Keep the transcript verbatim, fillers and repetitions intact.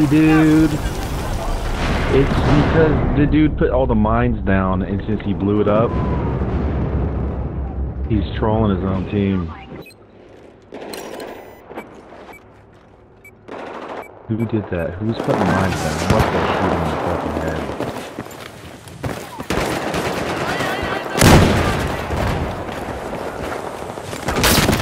dude. It's because the dude put all the mines down, and since he blew it up, he's trolling his own team. Who did that? Who's putting mines down? What the shooting in the fucking head?